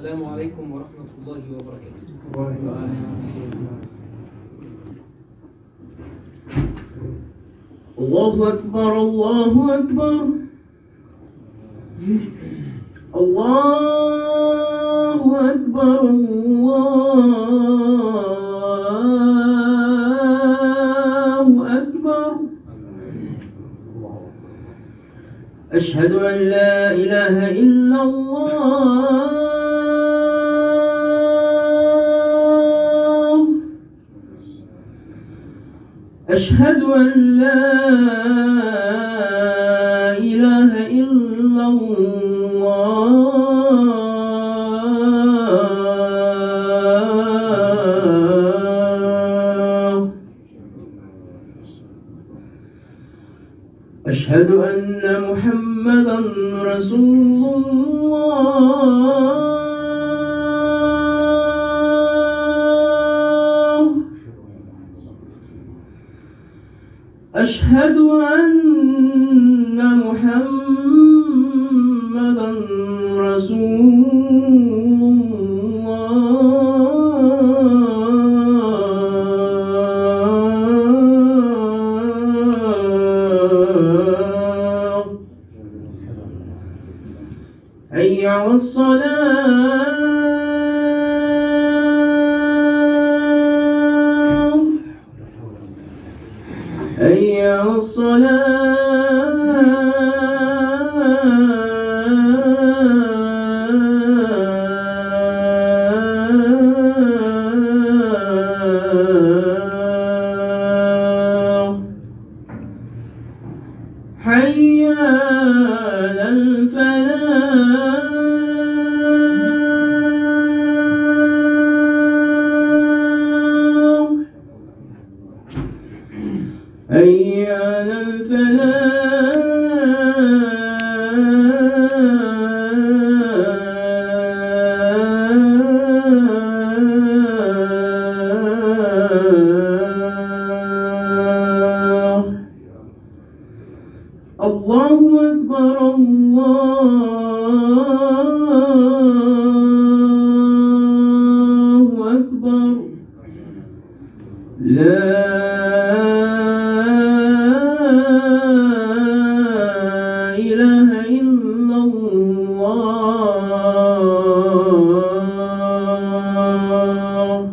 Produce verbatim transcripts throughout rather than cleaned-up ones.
السلام عليكم ورحمة الله وبركاته. الله أكبر الله أكبر الله أكبر الله أكبر. أشهد أن لا إله إلا الله أشهد أن لا إله إلا الله أشهد أن محمدا رسول الله أشهد أن محمدا رسول الله. حي على الصلاة حي على الصلاة حي على الفلاح حي على الفلاح الله أكبر الله أكبر. لا إله إلا الله.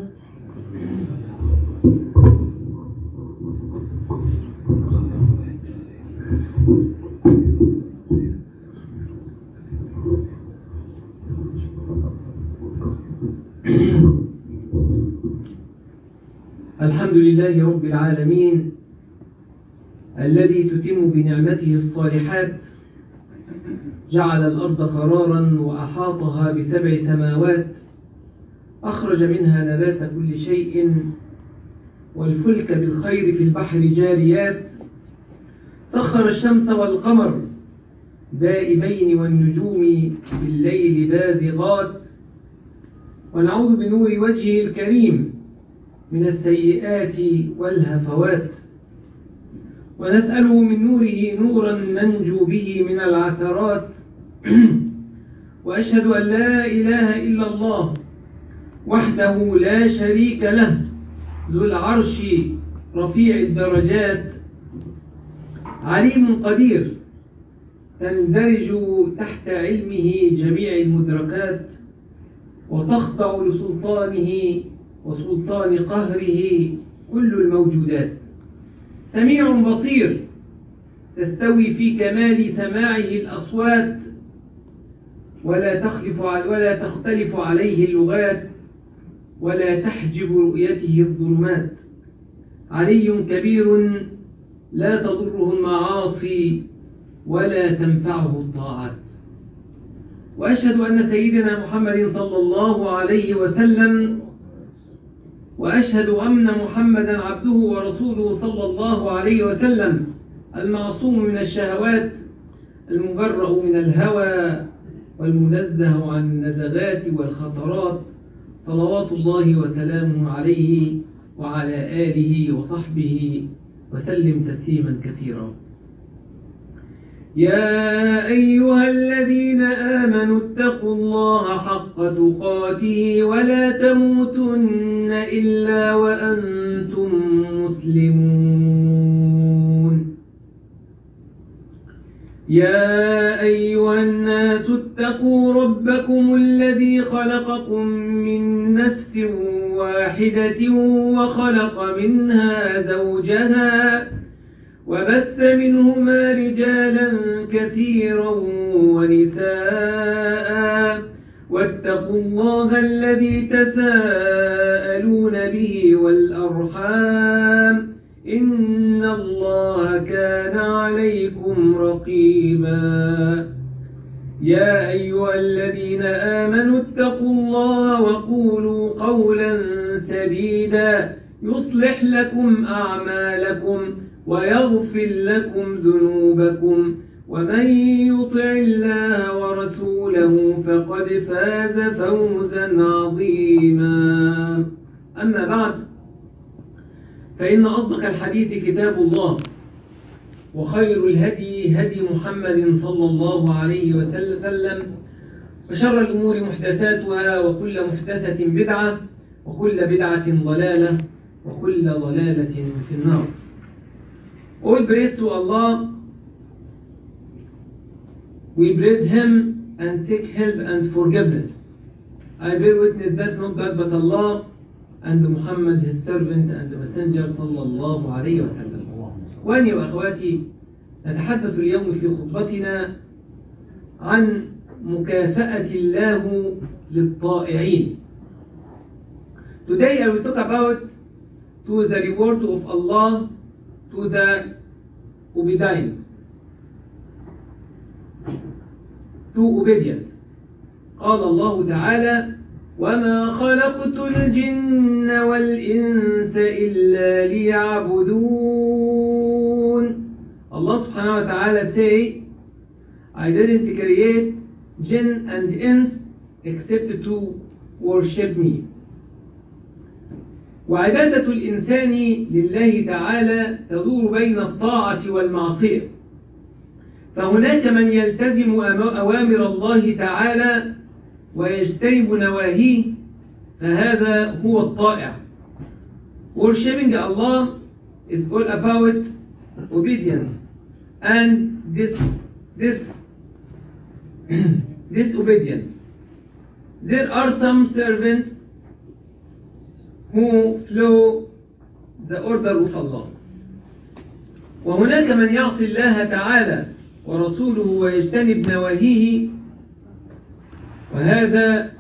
الحمد لله رب العالمين الذي تتم بنعمته الصالحات، جعل الأرض قرارا وأحاطها بسبع سماوات، أخرج منها نبات كل شيء، والفلك بالخير في البحر جاريات، سخر الشمس والقمر دائبين والنجوم بالليل بازغات، ونعوذ بنور وجهه الكريم من السيئات والهفوات، ونسأله من نوره نورا ننجو به من العثرات. وأشهد أن لا إله إلا الله وحده لا شريك له، ذو العرش رفيع الدرجات، عليم قدير، تندرج تحت علمه جميع المدركات، وتخضع لسلطانه وسلطان قهره كل الموجودات. سميع بصير، تستوي في كمال سماعه الأصوات، ولا تخلف ولا تختلف عليه اللغات، ولا تحجب رؤيته الظلمات. علي كبير، لا تضره المعاصي ولا تنفعه الطاعات. وأشهد أن سيدنا محمد صلى الله عليه وسلم وأشهد أن محمدا عبده ورسوله صلى الله عليه وسلم، المعصوم من الشهوات، المبرأ من الهوى، والمنزه عن النزغات والخطرات، صلوات الله وسلامه عليه وعلى آله وصحبه وسلم تسليما كثيرا. يا أيها الذين آمنوا اتقوا الله حق تقاته ولا تموتن إلا وأنتم مسلمون. يا أيها الناس اتقوا ربكم الذي خلقكم من نفس واحدة وخلق منها زوجها وبث منهما رجالا كثيرا ونساء واتقوا الله الذي تساءلون به والأرحام إن الله كان عليكم رقيبا. يا أيها الذين آمنوا اتقوا الله وقولوا قولا سديدا يصلح لكم أعمالكم ويغفر لكم ذنوبكم ومن يطع الله ورسوله فقد فاز فوزا عظيما. أما بعد، فإن أصدق الحديث كتاب الله، وخير الهدي هدي محمد صلى الله عليه وسلم، وشر الأمور محدثاتها، وكل محدثة بدعة، وكل بدعة ضلالة، وكل ضلالة في النار. All praise to Allah. We praise Him and seek help and forgiveness. I bear witness that no God but Allah, and Muhammad his servant and the messenger صلى الله عليه وسلم. وأني وأخواتي نتحدث اليوم في خطبتنا عن مكافأة الله للطائعين. Today I will talk about to the reward of Allah to the obedient, to obedient. قال الله تعالى: وما خلقت الجن والإنس إلا ليعبدون. Allah subhanahu wa ta'ala say, I didn't create jinn and ins except to worship me. وعبادة الإنسان لله تعالى تدور بين الطاعة والمعصية، فهناك من يلتزم أوامر الله تعالى ويجتنب نواهيه، فهذا هو الطائع. Worshipping Allah is all about obedience, and this this disobedience. There are some servants who follow the order of Allah، وهناك من يعصي الله تعالى ورسوله ويجتنب نواهيه، وهذا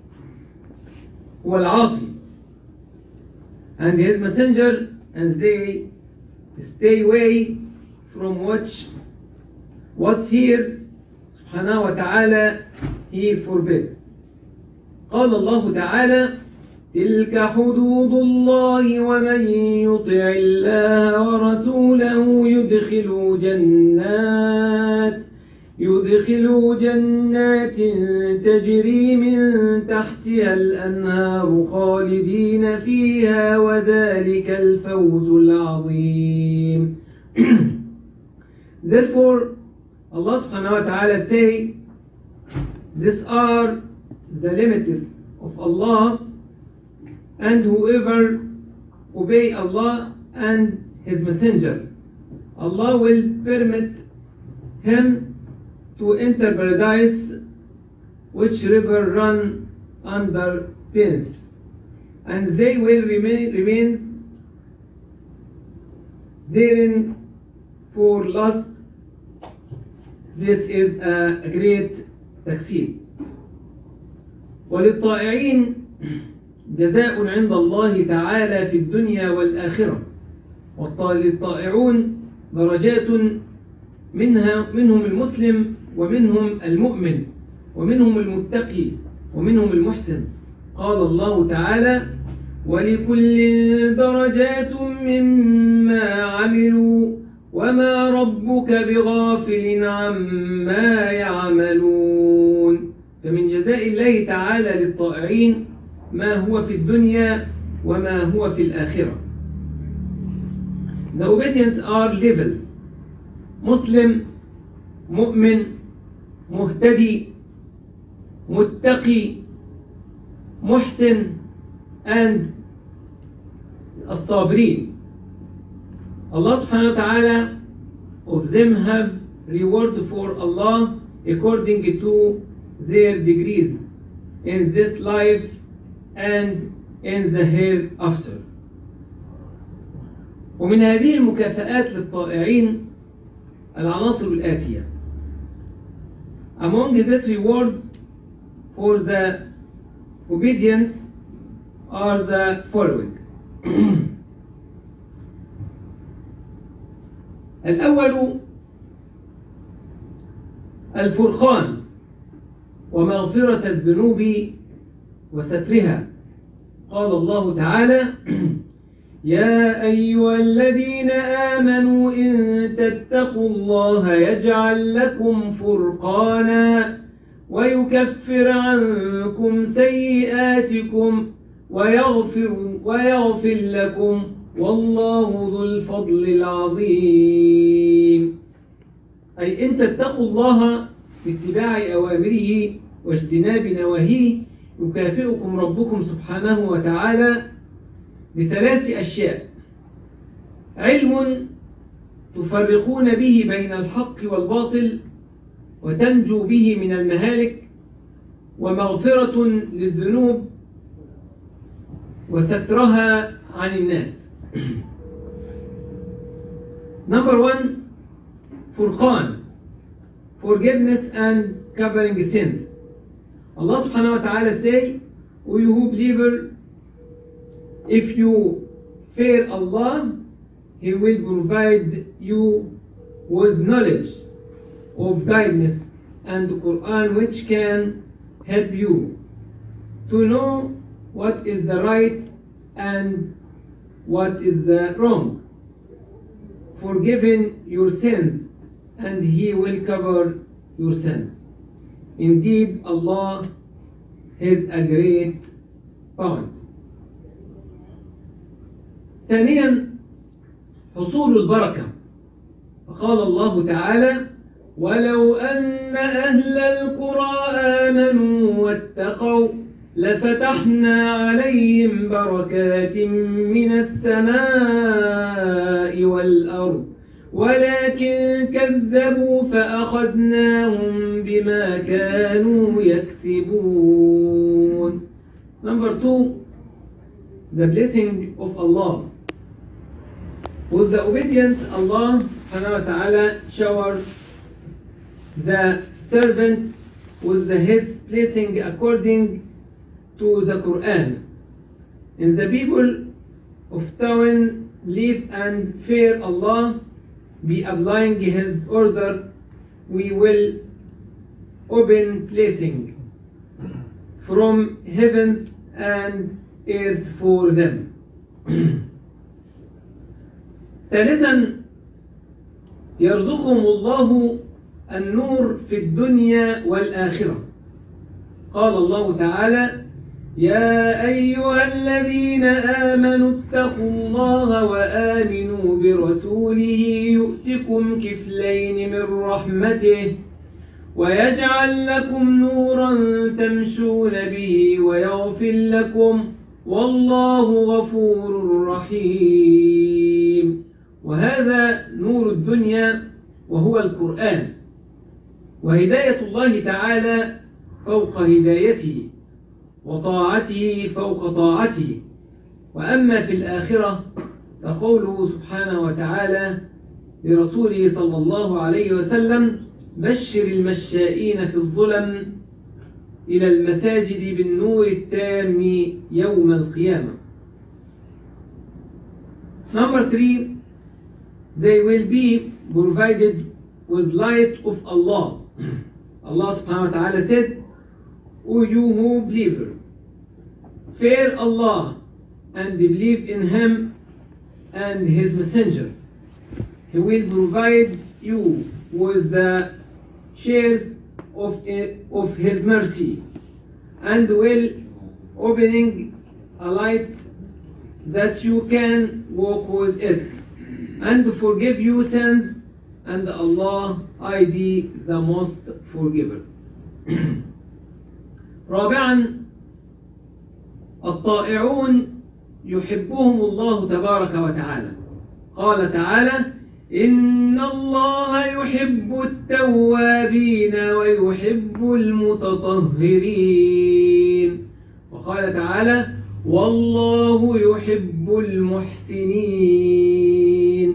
هو العاصي. And his messenger, and they stay away from what what here subhanahu wa ta'ala he forbid. قال الله تعالى: تلك حدود الله ومن يطع الله ورسوله يدخل جنات يدخل جنات تجري من تحتها الأنهار خالدين فيها وذلك الفوز العظيم. Therefore, Allah subhanahu wa ta'ala say, these are the limits of Allah, and whoever obey Allah and His Messenger, Allah will permit him to enter paradise, which river run under beneath, and they will remain remains therein for last. This is a great succeed. وللطائعين جزاء عند الله تعالى في الدنيا والآخرة. والطائعون درجات منها منهم المسلم ومنهم المؤمن ومنهم المتقي ومنهم المحسن. قال الله تعالى: ولكل درجات مما عملوا وما ربك بغافل عما يعملون. فمن جزاء الله تعالى للطائعين ما هو في الدنيا وما هو في الآخرة. The obedience are levels. Muslim مؤمن مهتدي متقي محسن and الصابرين. Allah subhanahu wa ta'ala of them have reward for Allah according to their degrees in this life and in the hereafter. ومن هذه المكافآت للطائعين العناصر الآتية. Among these rewards for the obedience are the following. الأول الفرقان ومغفرة الذنوب وسترها. قال الله تعالى: يا أيها الذين آمنوا إن تتقوا الله يجعل لكم فرقانا ويكفر عنكم سيئاتكم ويغفر, ويغفر لكم والله ذو الفضل العظيم. أي إن تتقوا الله باتباع أوامره واجتناب نواهيه يكافئكم ربكم سبحانه وتعالى بثلاث أشياء: علم تفرقون به بين الحق والباطل وتنجو به من المهالك، ومغفرة للذنوب وسترها عن الناس. Number one, Furqan, forgiveness and covering sins. Allah subhanahu wa ta'ala say, O you who believer, if you fear Allah, He will provide you with knowledge of guidance and the Quran which can help you to know what is the right and what is the wrong, forgiving your sins, and He will cover your sins. Indeed, Allah is a great bounty. ثانيا حصول البركة. فقال الله تعالى: ولو أن أهل القرى آمنوا واتقوا لفتحنا عليهم بركات من السماء والأرض ولكن كذبوا فأخذناهم بما كانوا يكسبون. Number two, the blessing of Allah. With the obedience, Allah subhanahu wa ta'ala showered the servant with the, his blessing according to the Quran. And the people of town live and fear Allah, be applying His order, we will open blessing from heavens and earth for them. ثالثا يرزقهم الله النور في الدنيا والآخرة. قال الله تعالى: يا أيها الذين آمنوا اتقوا الله وآمنوا برسوله يؤتكم كفلين من رحمته ويجعل لكم نورا تمشون به ويغفر لكم والله غفور رحيم. وهذا نور الدنيا وهو القرآن، وهداية الله تعالى فوق هدايته وطاعته فوق طاعته. وأما في الآخرة فقوله سبحانه وتعالى لرسوله صلى الله عليه وسلم: بشر المشائين في الظلم إلى المساجد بالنور التام يوم القيامة. Number three, they will be provided with light of Allah. Allah subhanahu wa ta'ala said, O you who believe, fear Allah and believe in Him and His Messenger. He will provide you with the shares of, of His mercy and will opening a light that you can walk with it and forgive you sins and Allah I D the most forgiver. رابعا الطائعون يحبهم الله تبارك وتعالى. قال تعالى إن الله يحب التوابين ويحب المتطهرين. وقال تعالى والله يحب المحسنين.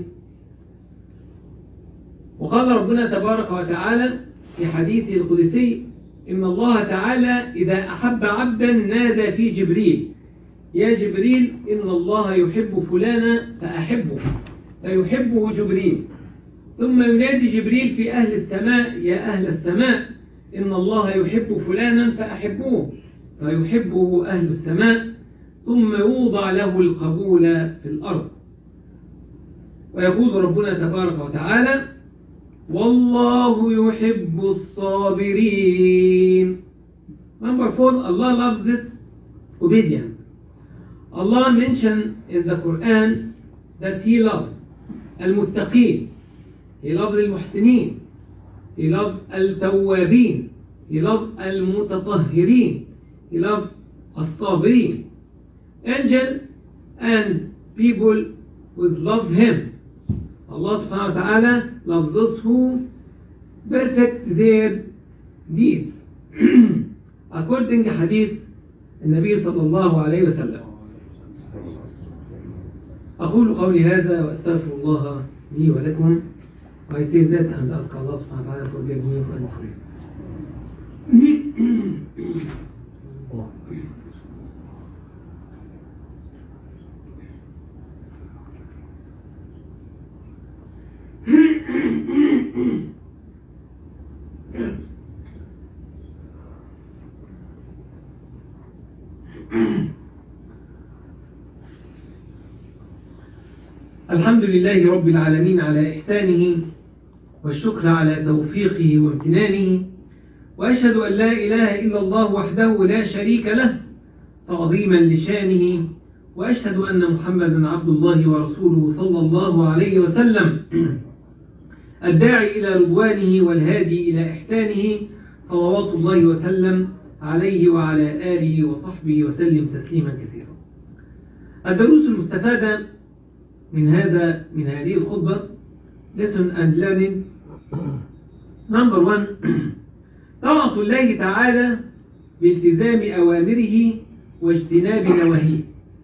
وقال ربنا تبارك وتعالى في حديثه القدسي إن الله تعالى إذا أحب عبدا نادى في جبريل يا جبريل إن الله يحب فلانا فأحبه، فيحبه جبريل. ثم ينادي جبريل في أهل السماء يا أهل السماء إن الله يحب فلانا فأحبوه، فيحبه أهل السماء. ثم يوضع له القبول في الأرض. ويقول ربنا تبارك وتعالى والله يحب الصابرين. Number four, Allah loves this obedience. Allah mentioned in the Quran that He loves المتقين, He loves المحسنين, He loves التوابين, He loves المتطهرين, He loves الصابرين. Angel and people who love Him. Allah subhanahu wa ta'ala loves those who perfect their deeds. According to hadith النبي صلى الله عليه وسلم. أقول قولي هذا وأستغفر الله لي ولكم. I say that and ask Allah subhanahu wa ta'ala forgive me and for you. الحمد لله رب العالمين على إحسانه والشكر على توفيقه وامتنانه، وأشهد أن لا إله إلا الله وحده لا شريك له تعظيما لشانه، وأشهد أن محمدا عبد الله ورسوله صلى الله عليه وسلم الداعي إلى رضوانه والهادي إلى إحسانه، صلوات الله وسلم عليه وعلى آله وصحبه وسلم تسليما كثيرا. الدروس المستفادة من هذا من هذه الخطبة lesson and learning. Number one طاعة الله تعالى بالتزام أوامره واجتناب نواهيه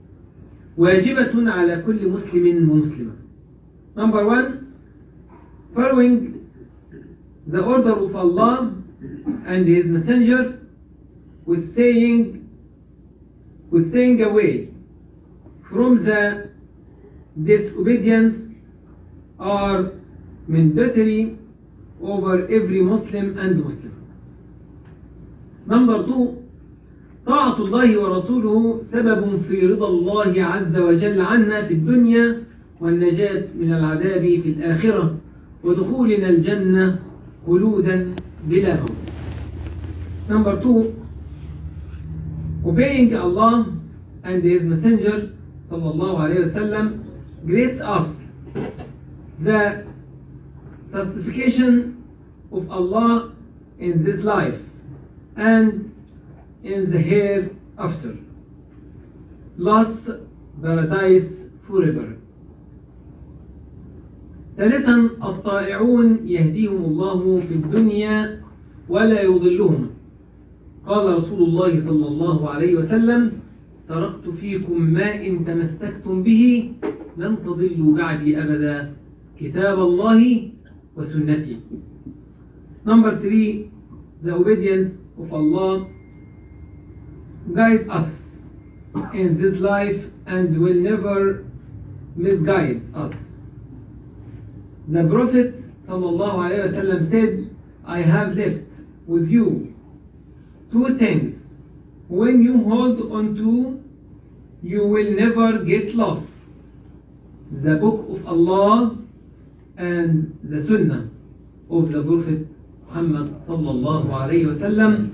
واجبة على كل مسلم ومسلمة. Number one following the order of Allah and His Messenger with saying with staying away from the disobedience are mandatory over every Muslim and Muslim. Number two طاعة الله ورسوله سبب في رضا الله عز وجل عنا في الدنيا والنجاة من العذاب في الآخرة ودخولنا الجنة خلودا بلا موت. Number two obeying Allah and His Messenger sallallahu alayhi wa sallam grants us the satisfaction of Allah in this life and in the hereafter, plus paradise forever. ثالثا الطائعون يهديهم الله في الدنيا ولا يضلهم. قال رسول الله صلى الله عليه وسلم تركت فيكم ما إن تمسكتم به لن تضلوا بعدي أبدا كتاب الله وسنتي. Number three the obedience of Allah guide us in this life and will never misguide us. The Prophet sallallahu alaihi wasallam said, I have left with you two things. When you hold on to, you will never get lost. The book of Allah and the Sunnah of the Prophet Muhammad sallallahu alaihi wasallam.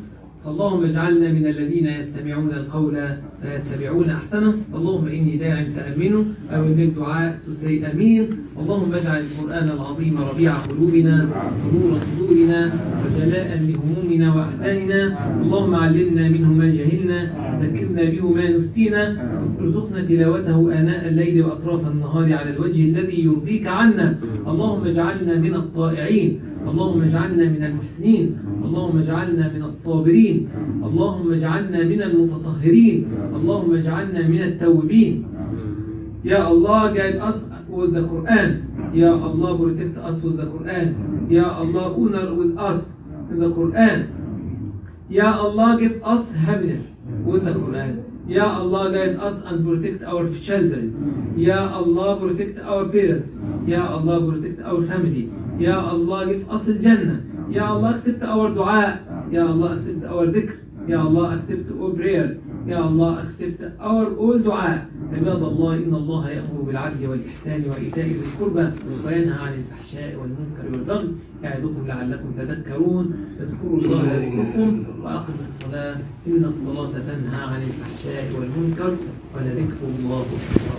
اللهم اجعلنا من الذين يستمعون القول فيتبعون أحسنه. اللهم إني داع فأمنه أو بك دعاء سوسي أمين. اللهم اجعل القرآن العظيم ربيع قلوبنا ونور صدورنا وجلاء لهمومنا وأحزاننا. اللهم علمنا منه ما جهلنا ذكرنا به ما نسينا ارزقنا تلاوته آناء الليل وأطراف النهار على الوجه الذي يرضيك عنا. اللهم اجعلنا من الطائعين. اللهم اجعلنا من المحسنين. اللهم اجعلنا من الصابرين. اللهم اجعلنا من المتطهرين. اللهم اجعلنا من التوابين. Ya Allah, guide us with the Quran. Ya Allah, protect us with the Quran. Ya Allah, honor with us in the Quran. Ya Allah, give us happiness with the Quran. Ya Allah, guide us and protect our children. Ya Allah, protect our parents. Ya Allah, protect our family. Ya Allah, give us al-Jannah. Ya Allah, accept our dua. Ya Allah, accept our dhikr. Ya Allah, accept our prayer. Ya Allah, accept our all dua. عباد الله إن الله يأمر بالعدل والإحسان وإيتاء ذي القربى وينهى عن الفحشاء والمنكر والبغي يعظكم لعلكم تذكرون. اذكروا الله يذكركم وأقيموا الصلاة إن الصلاة تنهى عن الفحشاء والمنكر ولذكر الله أكبر.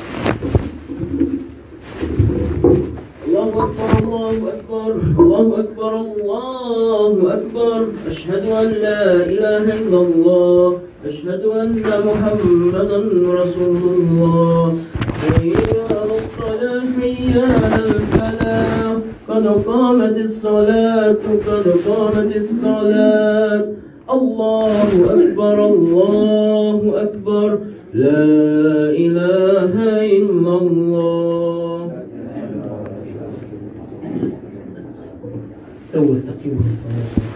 الله أكبر الله أكبر الله أكبر الله أكبر. أشهد أن لا إله إلا الله. أشهد أن محمدا رسول الله. حي على الصلاة حي على الفلاح قد قامت الصلاة قد قامت الصلاة. الله أكبر الله أكبر لا إله إلا الله. استووا استقيموا.